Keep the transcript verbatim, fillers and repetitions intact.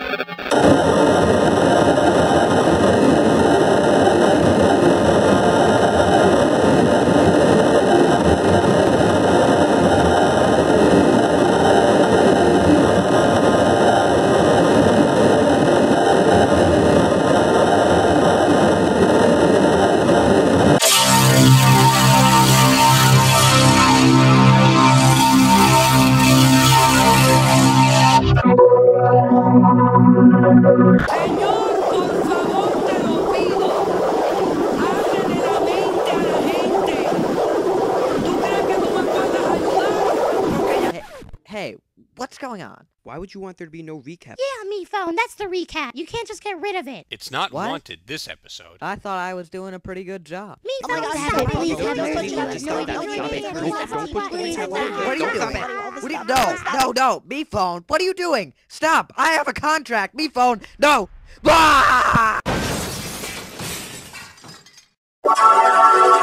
Hey, what's going on? Why would you want there to be no recap? Yeah, me phone. That's the recap. You can't just get rid of it. It's not What? wanted this episode. I thought I was doing a pretty good job. Me Oh my phone. God, Stop stop it. it. Please Don't have put mercy it on on us. the No, stop it. don't Stop do it. it. Don't- Please don't stop put it. it Please on the stop stop it. What are you Don't doing? stop it. What are you, Stop no, it. Stop no, it. no, me phone. What are you doing? Stop! I have a contract. Me phone. No. Ah!